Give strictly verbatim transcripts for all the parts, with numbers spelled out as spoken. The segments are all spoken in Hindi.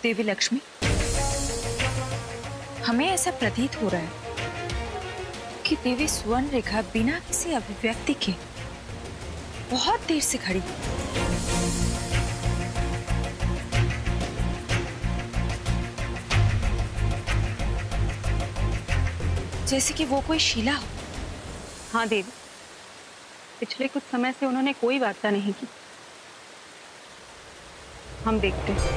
देवी लक्ष्मी, हमें ऐसा प्रतीत हो रहा है कि देवी स्वर्ण रेखा बिना किसी अभिव्यक्ति के बहुत देर से खड़ी है। जैसे कि वो कोई शीला हो। हाँ देवी, पिछले कुछ समय से उन्होंने कोई वार्ता नहीं की। हम देखते हैं।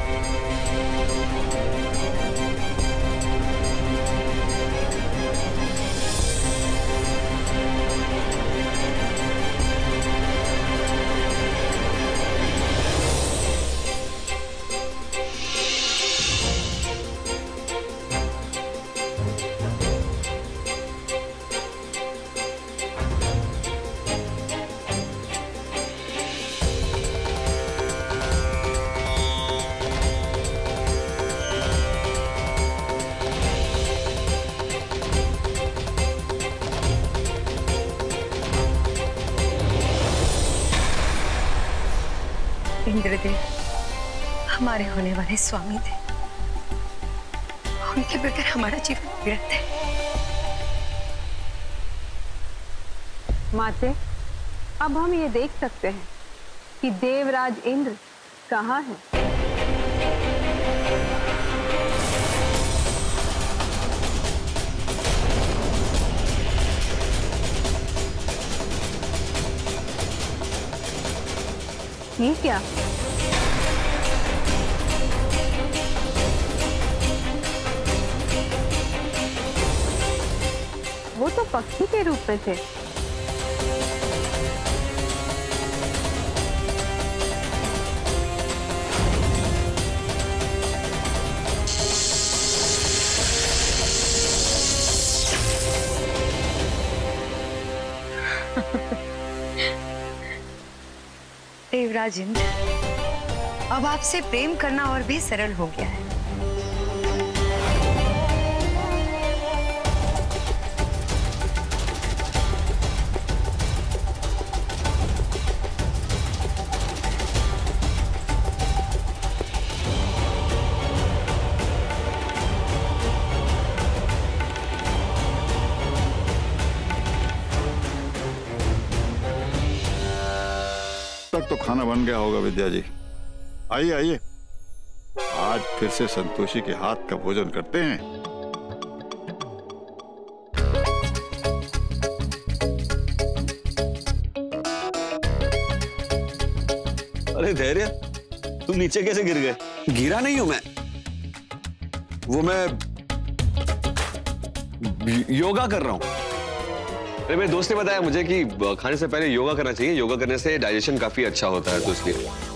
इंद्रदेव हमारे होने वाले स्वामी थे, उनके बगैर हमारा जीवन व्यर्थ है। माते, अब हम ये देख सकते हैं कि देवराज इंद्र कहाँ है। ये क्या? वो तो पक्षी के रूप में थे। देवराज इंद्र, अब आपसे प्रेम करना और भी सरल हो गया है। तो खाना बन गया होगा विद्या जी। आइए आइए, आज फिर से संतोषी के हाथ का भोजन करते हैं। अरे धैर्य, तुम नीचे कैसे गिर गए? गिरा नहीं हूं मैं, वो मैं योगा कर रहा हूं। अरे मेरे दोस्त ने बताया मुझे कि खाने से पहले योगा करना चाहिए, योगा करने से डाइजेशन काफी अच्छा होता है, तो इसलिए।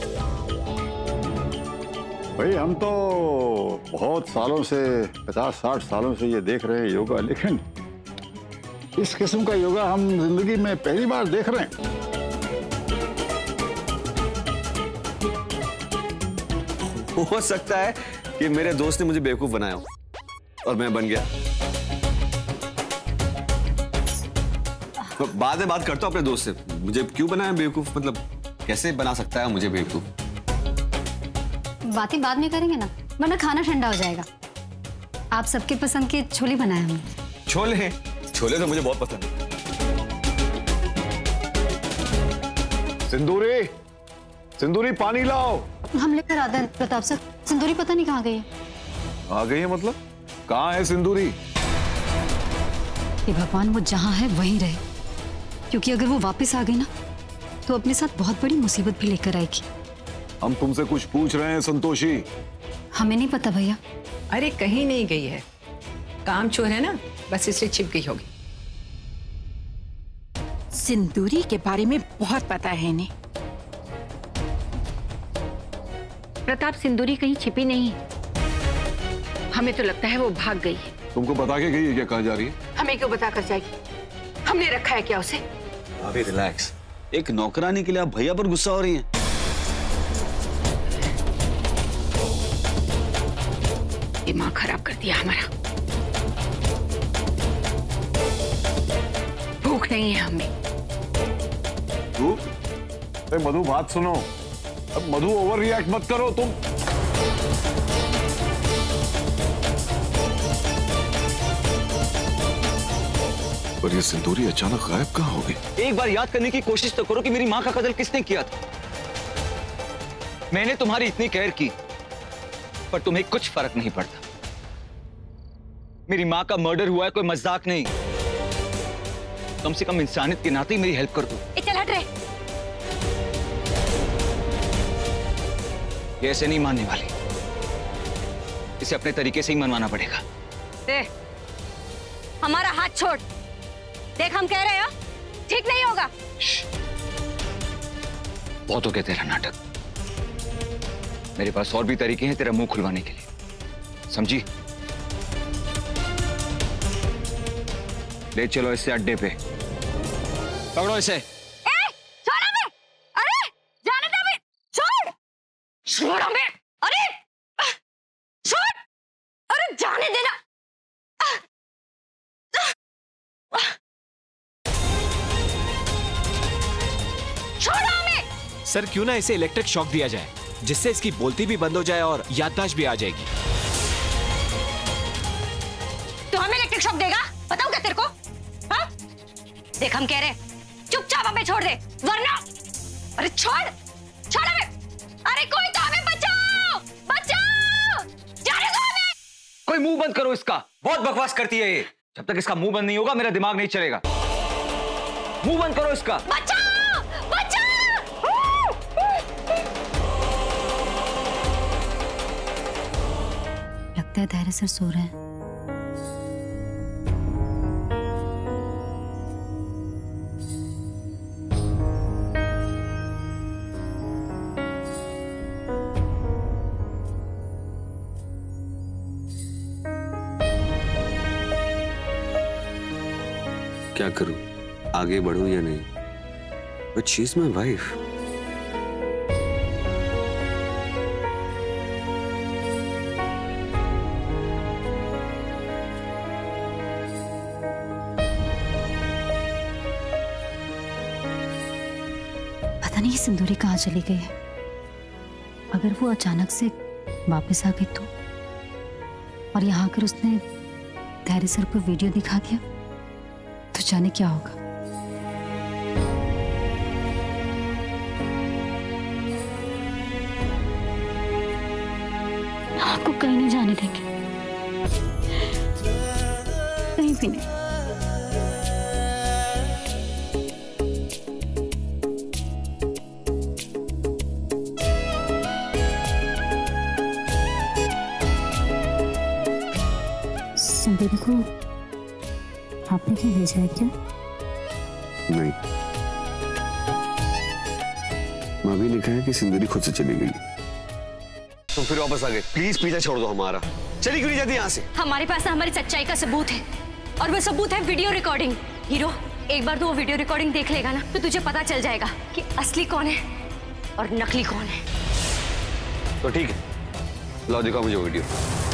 भाई हम तो बहुत सालों से, पचास साठ सालों से ये देख रहे हैं योगा, लेकिन इस किस्म का योगा हम जिंदगी में पहली बार देख रहे हैं। हो सकता है कि मेरे दोस्त ने मुझे बेवकूफ बनाया हो और मैं बन गया। तो बाद में बात करता हूँ अपने दोस्त से, मुझे क्यों बनाया बेवकूफ, मतलब कैसे बना सकता है मुझे बेवकूफ। बातें बाद में करेंगे ना, वरना खाना ठंडा हो जाएगा। आप सबके पसंद के छोले बनाए हमने। छोले? छोले तो मुझे बहुत पसंद है। सिंदूरी, सिंदूरी पानी लाओ। हम लेकर आते हैं प्रताप सर। सिंदूरी पता नहीं कहाँ गई है। आ गई है मतलब? कहाँ है सिंदूरी? ये भगवान वो जहाँ है वहीं रहे, क्योंकि अगर वो वापस आ गई ना तो अपने साथ बहुत बड़ी मुसीबत भी लेकर आएगी। हम तुमसे कुछ पूछ रहे हैं संतोषी। हमें नहीं पता भैया। अरे कहीं नहीं गई है, काम चोर है ना, बस इसलिए छिप गई होगी। सिंदूरी के बारे में बहुत पता है इन्हें। प्रताप, सिंदूरी कहीं छिपी नहीं है, हमें तो लगता है वो भाग गई है। तुमको बता के गई है क्या कहाँ जा रही है? हमें क्यों बता कर जाएगी, हमने रखा है क्या उसे? अभी रिलैक्स, एक नौकरानी के लिए आप भैया पर गुस्सा हो रही हैं। दिमाग खराब कर दिया हमारा। भूख नहीं है हमें। मधु, बात सुनो, अब मधु ओवर रिएक्ट मत करो तुम। और ये सिंदूरी अचानक गायब कहाँ हो गई? एक बार याद करने की कोशिश तो करो कि मेरी माँ का कत्ल किसने किया था। मैंने तुम्हारी इतनी केयर की, पर तुम्हें कुछ फर्क नहीं पड़ता। मेरी माँ का मर्डर हुआ है, कोई मजाक नहीं। कम से कम इंसानियत के नाते ही मेरी हेल्प कर दो। चल हट रहे। ये ऐसे नहीं मानने वाली, इसे अपने तरीके से ही मनवाना पड़ेगा। दे, हमारा हाथ छोड़। देख हम कह रहे हैं, ठीक नहीं होगा। बहुत हो गया तेरा नाटक। मेरे पास और भी तरीके हैं तेरा मुंह खुलवाने के लिए, समझी? ले चलो इसे अड्डे पे, पकड़ो इसे। ए, छोड़ हमें! अरे जाने दे हमें! छोड़! छोड़ हमें! अरे छोड़! अरे जाने देना! छोड़ो हमें! सर क्यों ना इसे इलेक्ट्रिक शॉक दिया जाए, जिससे इसकी बोलती भी बंद हो जाए और याददाश्त भी आ जाएगी। तो हमें इलेक्ट्रिक शॉक देगा? बताऊं क्या तेरे को? हाँ? देख हम कह रहे, चुपचाप हमें छोड़ दे, वरना। अरे छोड़, छोड़ हमें! अरे कोई तो हमें बचाओ, बचाओ! जाने दो हमें! कोई मुंह बंद करो इसका, बहुत बकवास करती है ये। जब तक इसका मुंह बंद नहीं होगा मेरा दिमाग नहीं चलेगा। मुंह बंद करो इसका। बचाओ, बचाओ! लगता है धैर्य सर सो रहे हैं। क्या करूं, आगे बढ़ूं या नहीं? But she is my wife. पता नहीं ये सिंदूरी कहाँ चली गई है। अगर वो अचानक से वापस आ गई तो, और यहाँ आकर उसने धैर्य सर को वीडियो दिखा दिया, तो जाने क्या होगा। आपको कहीं नहीं जाने देंगे, कहीं भी नहीं। सिंदूरी को आपने क्या भेजा है क्या? नहीं, माँ भी लिखा है कि सिंदूरी खुद से चली गई। तुम फिर वापस आ गए, प्लीज पीछा छोड़ दो हमारा। चली क्यों नहीं जाती यहाँ से? हमारे पास हमारी सच्चाई का सबूत है, और वो सबूत है वीडियो रिकॉर्डिंग। हीरो, एक बार तो वो वीडियो रिकॉर्डिंग देख लेगा ना, तो तुझे पता चल जाएगा कि असली कौन है और नकली कौन है। तो ठीक है, लाओ दिखाओ मुझे वीडियो।